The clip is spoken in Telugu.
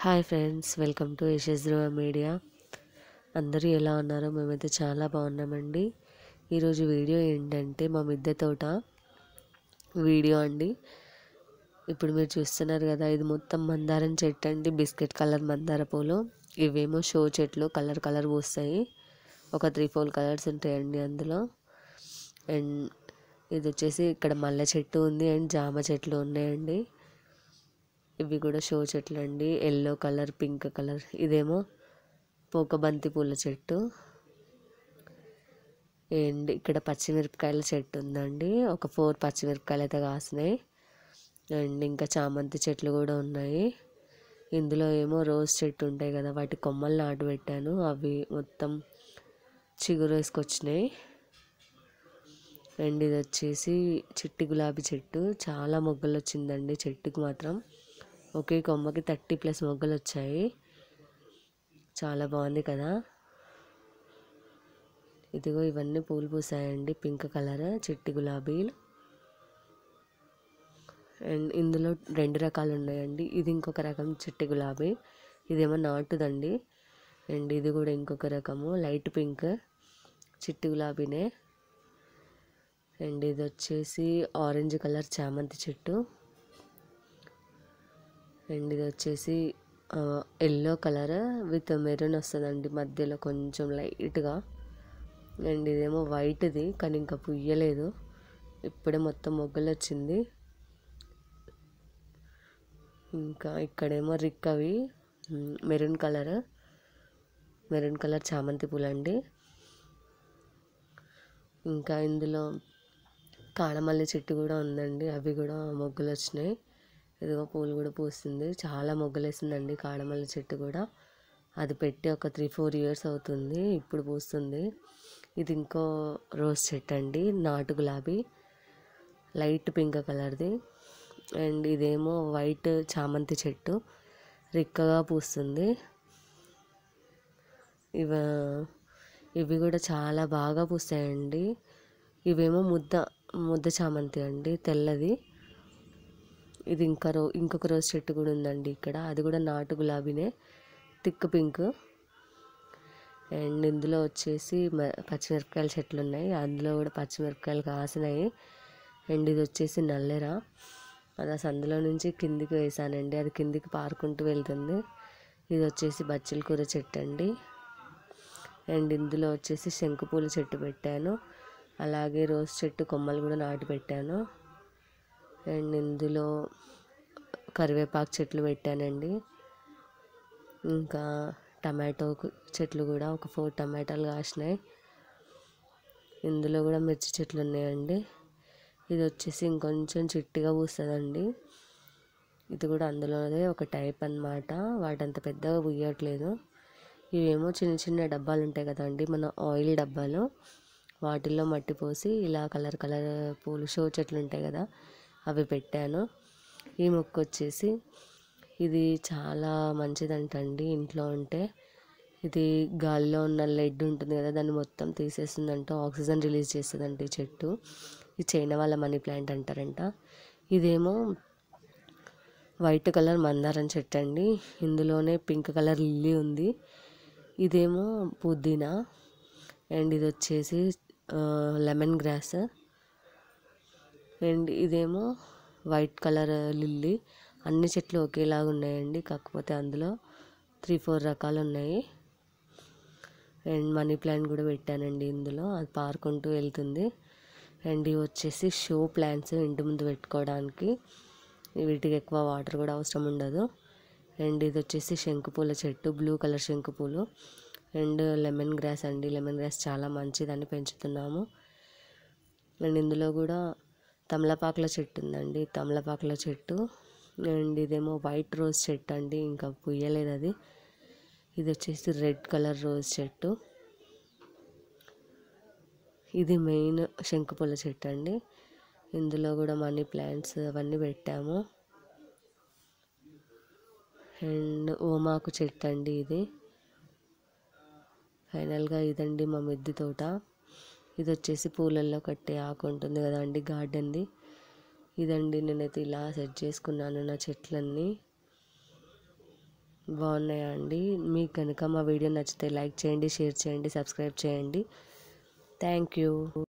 Hi friends, welcome to Yashas Dhruva media. అందరూ ఎలా ఉన్నారో? మేమైతే చాలా బాగున్నామండి. ఈరోజు వీడియో ఏంటంటే మా మిద్దె తోట వీడియో అండి. ఇప్పుడు మీరు చూస్తున్నారు కదా, ఇది మొత్తం మందారం చెట్టు అండి. బిస్కెట్ కలర్ మందార పూలు. ఇవేమో షో చెట్లు, కలర్ కలర్ పూస్తాయి. ఒక 3-4 కలర్స్ ఉంటాయండి అందులో. అండ్ ఇది వచ్చేసి ఇక్కడ మల్లె చెట్టు ఉంది అండ్ జామ చెట్లు ఉన్నాయండి. ఇవి కూడా షో చెట్లు అండి. Yellow colour, pink colour. ఇదేమో పోకబంతి పూల చెట్టు. అండ్ ఇక్కడ పచ్చిమిరపకాయల చెట్టు ఉందండి. ఒక 4 పచ్చిమిరపకాయలు అయితే కాసినాయి. అండ్ ఇంకా చామంతి చెట్లు కూడా ఉన్నాయి. ఇందులో ఏమో రోజ్ చెట్టు ఉంటాయి కదా, వాటి కొమ్మలు నాటు పెట్టాను. అవి మొత్తం చిగురు వేసుకొచ్చినాయి. అండ్ ఇది వచ్చేసి చిట్టి గులాబీ చెట్టు. చాలా మొగ్గలు వచ్చిందండి చెట్టుకు మాత్రం. ఒకే కొమ్మకి 30+ మొగ్గలు వచ్చాయి. చాలా బాగుంది కదా. ఇదిగో ఇవన్నీ పూలు పూసాయండి, పింక్ కలర్ చిట్టి గులాబీలు. అండ్ ఇందులో 2 రకాలు ఉన్నాయండి. ఇది ఇంకొక రకం చిట్టి గులాబీ, ఇదేమో నాటుదండి. అండ్ ఇది కూడా ఇంకొక రకము లైట్ పింక్ చిట్టి గులాబీనే. అండ్ ఇది వచ్చేసి ఆరెంజ్ కలర్ చామంతి చెట్టు. అండ్ ఇది వచ్చేసి ఎల్లో కలర్ విత్ మెరూన్ వస్తుందండి మధ్యలో కొంచెం లైట్గా. అండ్ ఇదేమో వైట్ది, కానీ ఇంకా పుయ్యలేదు. ఇప్పుడే మొత్తం మొగ్గలు వచ్చింది. ఇంకా ఇక్కడేమో రిక్కవి మెరూన్ కలర్ చామంతి పూలండి. ఇంకా ఇందులో కాడమల్లి చెట్టు కూడా ఉందండి. అవి కూడా మొగ్గలు వచ్చినాయి. ఇదిగో పూలు కూడా పూస్తుంది. చాలా మొగ్గలు వేసిందండి కాడమల్లి చెట్టు కూడా. అది పెట్టి ఒక 3-4 ఇయర్స్ అవుతుంది, ఇప్పుడు పూస్తుంది. ఇది ఇంకో రోజ్ చెట్టు అండి, నాటు గులాబీ లైట్ పింక్ కలర్ది. అండ్ ఇదేమో వైట్ చామంతి చెట్టు, రిక్కగా పూస్తుంది. ఇవి కూడా చాలా బాగా పూస్తాయండి. ఇవేమో ముద్ద చామంతి అండి, తెల్లది. ఇది ఇంకొక రోజ్ చెట్టు కూడా ఉందండి ఇక్కడ. అది కూడా నాటు గులాబీనే, థిక్ పింక్. అండ్ ఇందులో వచ్చేసి పచ్చిమిరపకాయల చెట్లు ఉన్నాయి. అందులో కూడా పచ్చిమిరపకాయలు కాసినాయి. అండ్ ఇది వచ్చేసి నల్లేర. అది సందులో నుంచి కిందికి వేసానండి, అది కిందికి పారుకుంటూ వెళ్తుంది. ఇది వచ్చేసి బచ్చల కూర చెట్టు అండి. అండ్ ఇందులో వచ్చేసి శంకుపూల చెట్టు పెట్టాను. అలాగే రోజ్ చెట్టు కొమ్మలు కూడా నాటి పెట్టాను. అండ్ ఇందులో కరివేపాకు చెట్లు పెట్టానండి. ఇంకా టమాటో చెట్లు కూడా ఒక 4 టమాటాలు కాసినాయి. ఇందులో కూడా మిర్చి చెట్లు ఉన్నాయండి. ఇది వచ్చేసి ఇంకొంచెం చిట్టిగా పూస్తుందండి. ఇది కూడా అందులోనే ఒక టైప్ అన్నమాట. వాటంత పెద్దగా పూయట్లేదు. ఇవేమో చిన్న చిన్న డబ్బాలు ఉంటాయి కదండి, మన ఆయిల్ డబ్బాలు. వాటిల్లో మట్టి పోసి ఇలా కలర్ పూలు షో చెట్లు ఉంటాయి కదా, అవి పెట్టాను. ఈ మొక్క వచ్చేసి ఇది చాలా మంచిదంటండి ఇంట్లో ఉంటే. ఇది గాలిలో ఉన్న లెడ్ ఉంటుంది కదా, దాన్ని మొత్తం తీసేస్తుందంట, ఆక్సిజన్ రిలీజ్ చేస్తుందంట ఈ చెట్టు. ఇది చైనా వాళ్ళ మనీ ప్లాంట్ అంటారంట. ఇదేమో వైట్ కలర్ మందారం చెట్టు అండి. ఇందులోనే పింక్ కలర్ లిల్లీ ఉంది. ఇదేమో పుదీనా. అండ్ ఇది వచ్చేసి లెమన్ గ్రాస్. అండ్ ఇదేమో వైట్ కలర్ లిల్లీ. అన్ని చెట్లు ఒకేలాగా ఉన్నాయండి, కాకపోతే అందులో 3-4 రకాలు ఉన్నాయి. అండ్ మనీ ప్లాంట్ కూడా పెట్టానండి ఇందులో, అది పారుకుంటూ వెళ్తుంది. అండ్ ఇవి వచ్చేసి షో ప్లాంట్స్, ఇంటి ముందు పెట్టుకోవడానికి. వీటికి ఎక్కువ వాటర్ కూడా అవసరం ఉండదు. అండ్ ఇది వచ్చేసి శంకుపూల చెట్టు, బ్లూ కలర్ శంకుపూలు. అండ్ లెమన్ గ్రాస్ అండి, లెమన్ గ్రాస్ చాలా మంచిదని పెంచుతున్నాము. అండ్ ఇందులో కూడా తమలపాకుల చెట్టు ఉందండి, తమలపాకుల చెట్టు. అండ్ ఇదేమో వైట్ రోజ్ చెట్టు అండి, ఇంకా పుయ్యలేదు అది. ఇది వచ్చేసి రెడ్ కలర్ రోజ్ చెట్టు. ఇది మెయిన్ శంకుపూల చెట్టు అండి. ఇందులో కూడా మనీ ప్లాంట్స్ అవన్నీ పెట్టాము. అండ్ ఓమాకు చెట్టు అండి ఇది. ఫైనల్గా ఇదండి మా మిద్దె తోట. ఇది వచ్చేసి పూలల్లో కట్టే ఆకు ఉంటుంది కదా అండి, గార్డెన్ది. ఇదండి, నేనైతే ఇలా సెట్ చేసుకున్నాను నా చెట్లన్నీ. బాగున్నాయా అండి? మీకు కనుక మా వీడియో నచ్చితే లైక్ చేయండి, షేర్ చేయండి, సబ్స్క్రైబ్ చేయండి. Thank you.